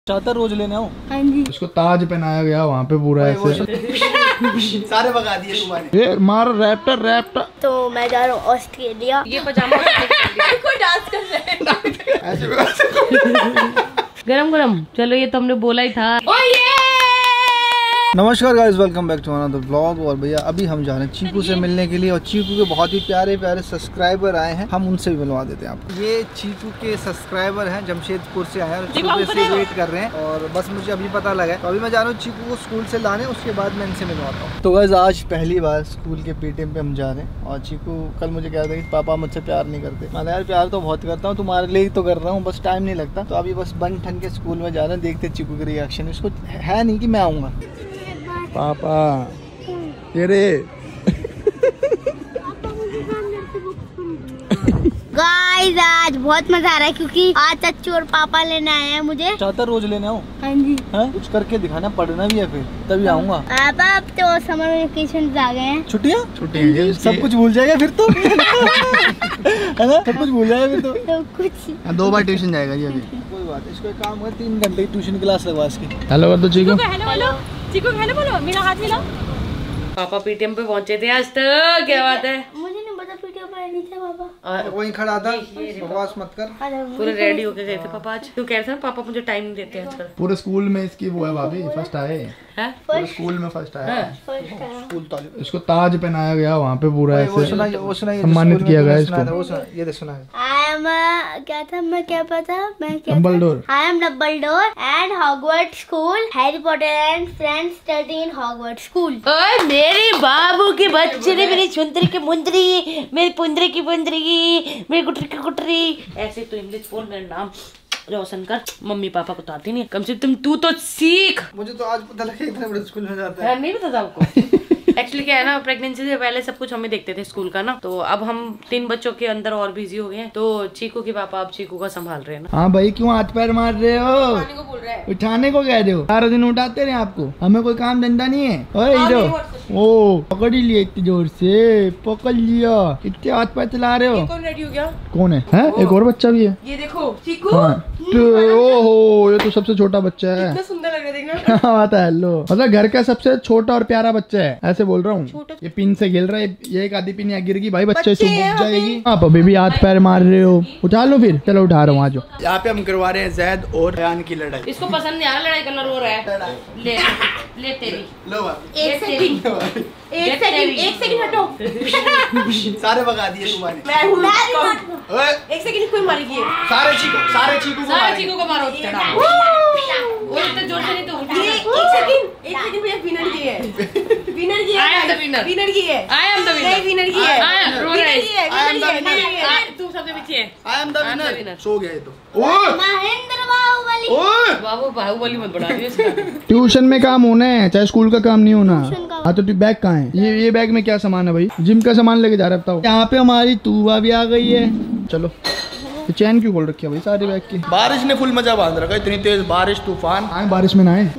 चाहता रोज लेने आओ। हाँ जी। इसको ताज पहनाया गया वहाँ पे पूरा ऐसे। सारे भगा दिए तुम्हारे। ये मार रैप्टर। तो मैं जा रहा हूँ ऑस्ट्रेलिया। ये पजामा कोई डांस कर रहे हैं। गरम चलो, ये तो हमने बोला ही था। नमस्कार guys, welcome back to another vlog. और भैया अभी हम जा रहे हैं चीकू से मिलने के लिए, और चीकू के बहुत ही प्यारे प्यारे सब्सक्राइबर आए हैं, हम उनसे भी मिलवा देते हैं आपको। ये चीकू के सब्सक्राइबर हैं, जमशेदपुर से आए हैं और सुबह से वेट कर रहे हैं, और बस मुझे अभी पता लगा है। तो अभी मैं जा रहा हूँ चीकू को स्कूल से लाने, उसके बाद मैं इनसे मिलवाता हूँ। तो गाइस आज पहली बार स्कूल के पीटीएम पे हम जा रहे हैं, और चीकू कल मुझे कह रहा था कि पापा मुझसे प्यार नहीं करते। मैं यार प्यार तो बहुत करता हूँ, तुम्हारे लिए ही तो कर रहा हूँ, बस टाइम नहीं लगता। तो अभी बस बन ठन के स्कूल में जा रहे हैं, देखते चीकू के रिएक्शन। इसको है नहीं कि मैं आऊँगा। पापा ये रे गाइस आज बहुत मजा आ रहा है क्योंकि आज चच्चू और पापा लेने आए हैं मुझे। चाहता रोज लेने आओ। हाँ जी। है कुछ करके दिखाना, पढ़ना भी है फिर तभी आऊँगा। पापा अब तो समर वेकेशन आ गए हैं। छुट्टियाँ सब कुछ भूल जाएगा फिर तो। है ना, सब कुछ भूल जाएगा फिर तो कुछ 2 बार ट्यूशन जाएगा जी अभी। कोई बात है, इसको एक काम कर, 3 घंटे की ट्यूशन क्लास लगवा इसकी। हेलो कर दो चीकू। चिकू हेलो बोलो, मेरा हाथ मिलाओ। पापा पीटीएम पे पहुंचे थे आज तक। क्या बात है? मुझे नहीं पता पीटीएम पे नहीं थे पापा। वहीं खड़ा था, बकवास मत कर। पूरे रेडी होके गए थे पापा आज। तू कह रहे थे ना पापा मुझे टाइम नहीं देते आजकल। पूरे स्कूल में इसकी वो है भाभी, फर्स्ट आए हैं? पूरे स्कूल में फर्स्ट आया। स्कूल तो इसको ताज पहनाया गया वहाँ पे पूरा ऐसे, वो सुनाइए सम्मानित किया गया इसको। ये सुना है। I am क्या था, मैं क्या पता, मैं क्या Dumbledore. I am Dumbledore and Hogwarts School. Harry Potter and friends study in Hogwarts School. ओए मेरे बाबू के बच्चे ने मेरी चुंदरी की मुंदरी, मेरी पुंदरी की पुंदरी, मेरी गुटरी की गुटरी, ऐसे तो इंग्लिश बोल, मेरा नाम रोशन कर। मम्मी पापा को तो आती नहीं, कम से कम तू तो सीख। मुझे तो आज पता लगा इतने बड़े स्कूल में जाता है। नहीं पता था आपको? एक्चुअली क्या है ना, प्रेगनेंसी से पहले सब कुछ हमें देखते थे स्कूल का ना, तो अब हम 3 बच्चों के अंदर और बिजी हो गए हैं। तो चीकू के पापा अब चीकू का संभाल रहे हैं ना। हाँ भाई, क्यों हाथ पैर मार रहे हो? उठाने को बोल रहा है। उठाने को कह रहे हो? सारा दिन उठाते रहे आपको, हमें कोई काम धंधा नहीं है। ओए हीरो, ओ पकड़ ही लिया इतनी जोर से, पकड़ लिया। इतने हाथ पैर चला रहे हो। कौन रेडी हो गया? कौन है? एक और बच्चा भी है। ये देखो चीकू। ओहो, ये तो सबसे छोटा बच्चा है। कितना सुंदर लग रहा है, देखना। हाँ है लो, मतलब घर का सबसे छोटा और प्यारा बच्चा है, ऐसे बोल रहा हूँ। ये पिन से खेल रहा है, ये एक आधी पिन यहाँ गिर गई भाई, बच्चे से उठ जाएगी। आप अभी भी हाथ पैर मार रहे हो, उठा लो फिर। चलो उठा रहा हूँ, आज यहाँ पे हम करवा रहे हैं जैद और अयान की लड़ाई। इसको पसंद नहीं आ रहा लड़ाई करना, रो रहा है। ले तेरी। लो एक सेकंड हटो। सारे भगा दिए तुम्हारे। मैं हूँ। एक सेकंड कोई मारेगी। सारे चीकू को मारो। वो इतना जोर से नहीं तो। एक सेकंड भैया, विनर की है। विनर की है। I am the winner. Winner की है। I am the winner. Winner की है। रो रहा है। तू सबसे पीछे है। I am the winner. सो गया ये तो। महेंद्र बाहुबली। बाहुबली मत बढ़ा दियो इसका। ट्यूशन में काम होना है, चाहे स्कूल का काम नहीं होना। हाँ तो बैग कहाँ है? ये बैग में क्या सामान है भाई? जिम का सामान लेके जा रहा है, बताओ। यहाँ पे हमारी तूवा भी आ गई है। चलो, चैन क्यों खोल रखी है भाई सारे बैग की? बारिश ने फुल मजा बांध रखा, इतनी तेज बारिश, तूफान। आए बारिश में ना आए,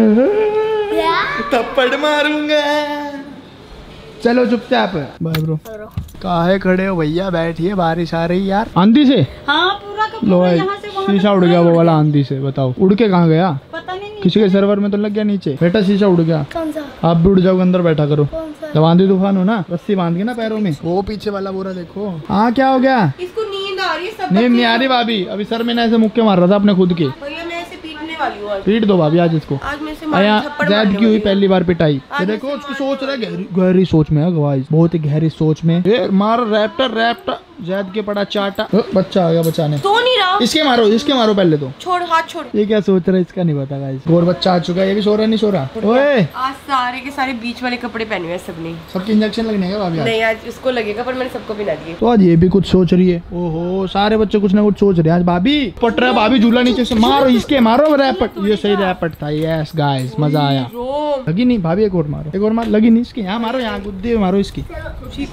थप्पड़ मारूंगा। चलो चुपचाप। Bye bro. काहे खड़े हो भैया, बैठिए, बारिश आ रही यार। आंधी से? हाँ पूरा का लो भाई, शीशा उड़ गया वो वाला आंधी से। बताओ उड़ के कहाँ गया? पता नहीं। किसी के सर्वर में तो लग गया नीचे। बेटा शीशा उड़ गया। कौन सा? आप भी उड़ जाओ, अंदर बैठा करो। जब आंधी तूफान हो ना, रस्सी बांध के ना पैरों में। वो पीछे वाला बोरा देखो। हाँ क्या हो गया? इसको नींद आ रही है। सब नींद नहीं आ रही भाभी, अभी सर में ना ऐसे मुक्के मार रहा था अपने खुद के। भैया मैं ऐसे पीटने वाली हूँ। पीट दो भाभी आज इसको। आज मैं इसे जैद की हुई पहली बार पिटाई। ये देखो उसकी सोच रहा है, गहरी सोच में है गाइस, बहुत ही गहरी सोच में। ये मार रैप्टर जैद के पड़ा चाटा। बच्चा आ गया बचाने। तो नहीं रहा। इसके मारो पहले तो। छोड़, हाथ छोड़। ये क्या सोच रहा है इसका नहीं पता गाइस। और बच्चा आ चुका है, ये भी सो रहा नहीं सो रहा। ओए आज सारे के सारे बीच वाले कपड़े पहने हुए सबने। सबके इंजेक्शन लगने का भाभी? नहीं आज इसको लगेगा, पर मैंने सबको पिला दिए। तो आज ये भी कुछ सोच रही है। ओहो, सारे बच्चे कुछ ना कुछ सोच रहे हैं आज। भाभी पट रहा है, भाभी झूला नीचे से मारो, इसके मारो रैपट। ये सही रैपट था। यस गाइस, मजा आया। लगी नहीं भाभी? एक और मारो, एक और मार। लगी नहीं इसकी? यहाँ मारो, यहाँ गुद्दे मारो इसकी। चीकू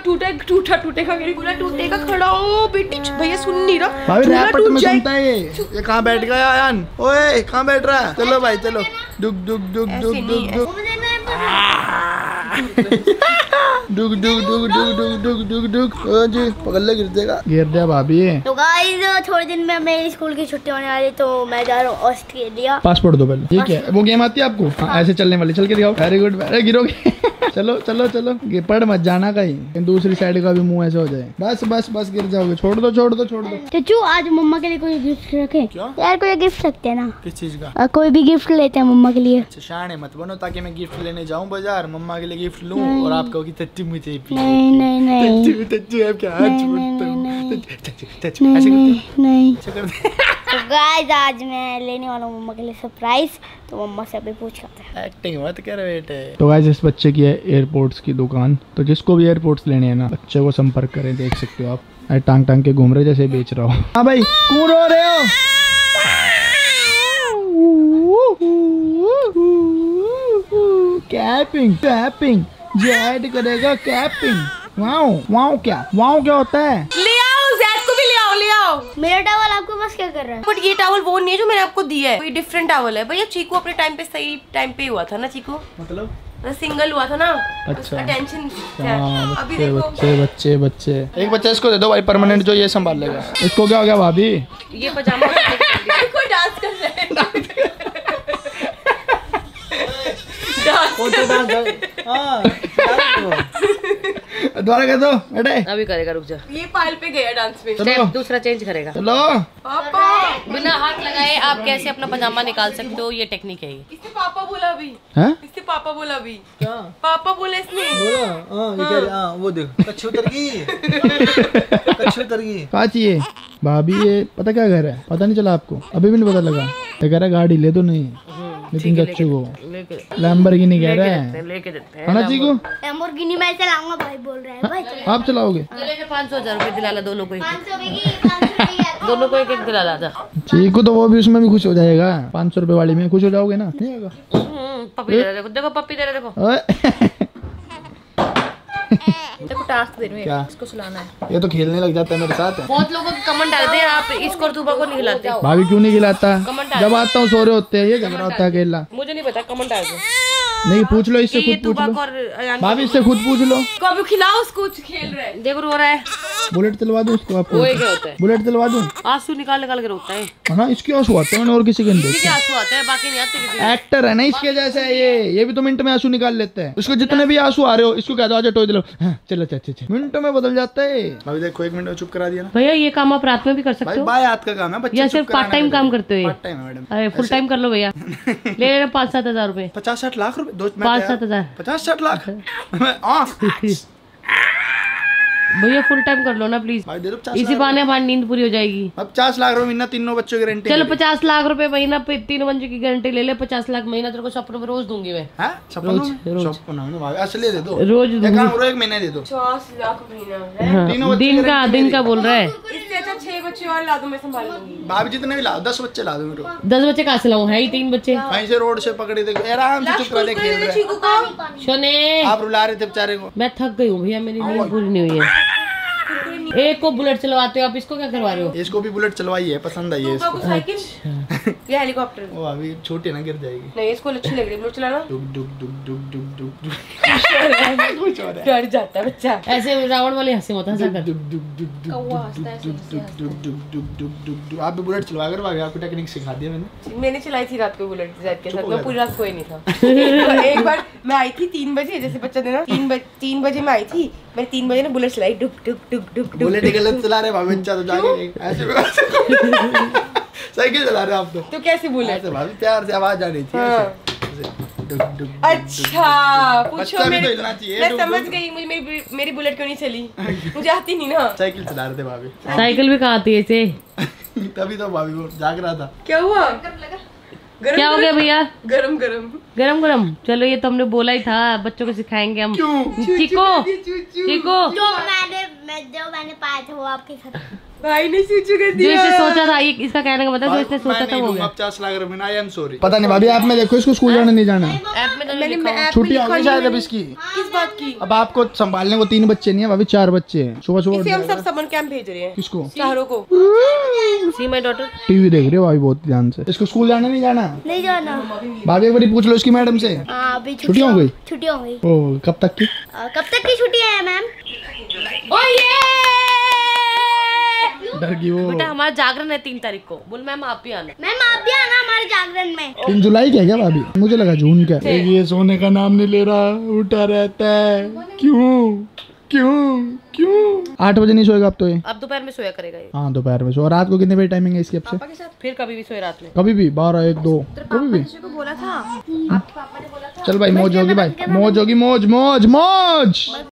टूटेगा खड़ा हो बेटी। भैया सुन नहीं रहा भाभी, रैपट में सुनता है ये कहाँ बैठ गया यान? ओए कहाँ बैठ रहा है? चलो भाई चलो। दुक दुक दुक दुक दुक दुक। डुक डुक डुक डुक डुक डुक डुक डुक जी पकड़ ले, गिर जाएगा। गिर दिया भाभी। तो गाइस थोड़े दिन में मेरी स्कूल की छुट्टी होने वाली, तो मैं जा रहा हूँ ऑस्ट्रेलिया। पासपोर्ट दो पहले, ठीक है। वो गेम आती है आपको? हाँ, ऐसे चलने वाली, चल के दिखाओ। Very good. अरे गिरोगे। चलो चलो चलो, पड़ मत जाना कहीं, दूसरी साइड का भी मुंह ऐसे हो जाए। बस बस बस, गिर जाओगे। छोड़ दो छोड़ दो छोड़ दो। चचू आज मम्मा के लिए कोई गिफ्ट रखे? क्या यार कोई गिफ्ट रखते हैं ना। किस चीज का? कोई भी गिफ्ट लेते हैं मम्मा के लिए। शाने मत बनो, ताकि मैं गिफ्ट लेने जाऊं बाजार, मम्मा के लिए गिफ्ट लूं और आप कहोगी तच्ची मुझे पी। नहीं नहीं नहीं तच्ची आप क्या नहीं। तो गाइस आज मैं लेने वाला हूँ मम्मा के लिए सरप्राइज, तो मम्मा से अभी पूछ करते हैं। एक्टिंग मत कर बेटे। तो गाइस इस बच्चे की है एयरपोर्ट्स की दुकान, तो जिसको भी एयरपोर्ट्स लेने हैं ना, बच्चे को संपर्क करें। देख सकते हो आप, टांग टांग के घूम रहे जैसे बेच रहा हो। हाँ भाई, क्यों रो रहे हो? कैपिंग कैपिंग जेड करेगा कैपिंग। वाओ वाओ क्या होता है? ले आओ, जैद को भी ले आओ, ले आओ। मेरा टॉवल आपको बस क्या कर रहा है? बट ये टॉवल वो नहीं है जो मैंने आपको दिया है, कोई डिफरेंट टॉवल है भैया। चीकू अपने टाइम पे सही टाइम पे हुआ था ना चीकू, मतलब सिंगल हुआ था ना। अच्छा टेंशन। अभी बच्चे देखो बच्चे बच्चे बच्चे। एक बच्चा इसको दे दो भाई, परमानेंट, जो ये संभाल लेगा। इसको क्या हो गया भाभी? ये पजामा कोई डांस कर रहा है। दोबारा कर दो बेटे। अभी करेगा, रुक जा। ये पायल पे गया डांस में। चलो दूसरा चेंज करेगा। चलो। पापा बिना हाथ लगाए आप कैसे अपना पजामा निकाल सकते हो, ये टेक्निक है। इसने पापा बोला अभी। हैं? इसने पापा बोला अभी। क्या पापा बोले इसने। बोला? वो देखो कच्छू उतर गई। कच्छू उतर गई। क्या चाहिए भाभी? ये पता क्या कह रहा है? पता नहीं चला आपको? अभी भी नहीं पता लगा? ये कह रहा है गाड़ी ले दो। नहीं लेकिन बच्चे को लैम्बोर्गिनी कह रहा है। लेके देते हैं है ना चीकू? लैम्बोर्गिनी मैं चलाऊंगा भाई, बोल रहा है भाई। आप चलाओगे? 500,000 रुपए दिला दोनों को। 500 की दोनों को एक एक दिला ला। चीकू तो वो भी उसमें भी खुश हो जाएगा। 500 रुपए वाली में खुश हो जाओगे ना? नहीं होगा? पप्पी दे रहा, देखो देखो पप्पी दे रहा, देखो ओए। देखो टास्क दे रही क्या? है, इसको सुलाना है। ये तो खेलने लग जाता है मेरे साथ। बहुत लोगों के कमेंट डालते हैं आप इसको और तूबा को नहीं खिलाते। भाभी क्यों नहीं खिलाता? कमेंट डाल। जब आता हूँ सो रहे होते हैं, ये झगड़ा होता है अकेला। मुझे नहीं पता, कमेंट डाल दो। नहीं पूछ लो इससे, ये खुद पूछ तूबा लो को और भाभी, इससे खुद पूछ लो। कभी खिलाओ उसको, खेल रहा है, देखो रो रहा है। बुलेट चलवा दूं उसको? आपको वो क्या होता है? बुलेट चलवा दूं? आंसू निकाल निकाल के रोता है। है ना, इसके आंसू आते हैं, मैंने और किसी के नहीं किसी देखे। के आंसू आते हैं, बाकी नहीं आते किसी के। एक्टर है ना इसके जैसा है ये भी तो मिनट में आंसू निकाल लेते हैं। उसको जितने भी आंसू आ रहे हो, इसको कह दो आजा टोय दे लो। हाँ, चलो अच्छा मिनटों में बदल जाता है। भाभी देखो 1 मिनट में चुप करा दिया ना। भैया ये काम आप रात में भी कर सकते भाई हो बाय हाथ का काम है, बच्चे या चुप सिर्फ कराना पार्ट टाइम है। काम करते हो? पार्ट टाइम है मैडम। अरे फुल टाइम कर लो भैया। ले लेना 5-7 हजार रुपए। 50-60 लाख रुपए? 5-7 हजार। 50-60 लाख? भैया फुल टाइम कर लो ना प्लीज, भाई दे दो 50 इसी लाख। बहाने हमारी नींद पूरी हो जाएगी। अब 50 लाख रुपए महीना, तीनों बच्चों की गारंटी। चलो 50 लाख रुपए महीना पे 3 बच्चों की गारंटी ले ले। 50 लाख महीना तेरे को सपनों में रोज दूंगी मैं। असली दे दो रोज एक काम करो, 1 महीने दे दो। 50 लाख महीना। तीनों बच्चे दिन का बोल रहा है। इससे अच्छा 6 बच्चे और ला दो, मैं संभाल लूंगी। भाभी जितने भी ला 10 बच्चे ला दो मेरे को। 10 बच्चे कहाँ से लाऊं? है ही 3 बच्चे। वहीं से रोड से पकड़े थे, आराम से चुप रहे, खेल रहे। शोने आप रुला रहे थे बेचारे को। मैं थक गई हूँ भैया, मेरी नींद पूरी नहीं हुई है। एक को बुलेट चलवाते हो आप, इसको क्या करवा रहे हो? इसको भी बुलेट चलवाई है, पसंद आई है इसको। साइकिल या हेलीकॉप्टर? वो अभी छोटी ना, गिर जाएगी। नहीं इसको अच्छी लग रही है, बुलेट चलाना। डुक डुक डुक डुक डुक डुक डुक। कुछ और है। डर जाता है बच्चा। ऐसे रावण वाले हंसे मत हंसा कर। डुक डुक डुक डुक डुक डुक डुक डुक डुक डुक डुक डुक। आप भी बुलेट चलवा कर भाभी, आपको टेक्निक सिखा दिया मैंने। मैंने चलाई थी रात को बुलेट जैद के साथ, मैं पूरी रात कोई नहीं था। एक बार मैं आई थी 3 बजे, जैसे बच्चा देना 3 बजे मैं आई थी, मैंने 3 बजे ना बुलेट चलाई, डुक डुक डुक डुक डुक। बुलेट गलत चला रहे भाभी, बच्चा तो जाके ऐसे साइकिल चला रहे आप तो कैसे बुलेट? ऐसे भाभी, प्यार से आवाज आ रही थी ऐसे। डुक डुक। अच्छा पूछो, बच्चा भी मेरे तो हिलना चाहिए। मैं डुक समझ डुक। गई, मुझे मेरी बुलेट क्यों नहीं चली, मुझे आती नहीं ना। साइकिल चला रहे थे भाभी। साइकिल भी कहाँ आती है इसे? तभी तो भाभी वो जाग रहा था। क्या हुआ? क्या हो गया भैया? गरम गरम गरम गरम। चलो ये तो हमने बोला ही था, बच्चों को सिखाएंगे हम। क्यों? चिको चिको जो मैंने पाया था वो आपके साथ। भाई ने चूचू कर जो दिया। इसने सोचा था, ये इसका कहने का मतलब जो इसने सोचा था वो हो गया। 50 लाख रुपए, आई एम सॉरी। पता नहीं भाभी, आप में देखो इसको स्कूल जाने नहीं जाना। ऐप में तो नहीं मैंने लिखा हुआ। ऐप में छुट्टी लिखा हो गई नहीं शायद अब मैंने। इसकी। किस बात की? अब आपको संभालने को 3 बच्चे नहीं है भाभी, 4 बच्चे हैं। सुबह इसे हम सुबह सब समर कैंप भेज रहे हैं। किसको? चारों को। See my daughter. टीवी देख रही हो भाभी बहुत ध्यान से। इसको स्कूल जाने नहीं जाना नहीं जाना। भाभी, एक बार पूछ लो इसकी मैडम से। हाँ अभी छुट्टी हो गई? छुट्टी हो गई। ओ कब तक की? कब तक की छुट्टी है मैम? डर गई वो। बेटा हमारा जागरण है 3 तारीख को। बोल मैम आप भी आना। मैम आप भी आना हमारे जागरण में। 3 जुलाई क्या क्या भाभी? मुझे लगा जून क्या। ये सोने का नाम नहीं ले रहा, उठा रहता है। क्यों क्यों क्यों? 8 बजे नहीं सोएगा अब तो ये? अब दोपहर में सोया करेगा ये। हाँ दोपहर में सो। और रात को कितने बजे टाइमिंग है इसकी अब से? पापा के साथ फिर कभी भी सोए रात में। कभी भी 12, 1, 2 कभी भी। को बोला था। चल भाई मौज होगी भाई, मौज होगी, मौज मौज मौज।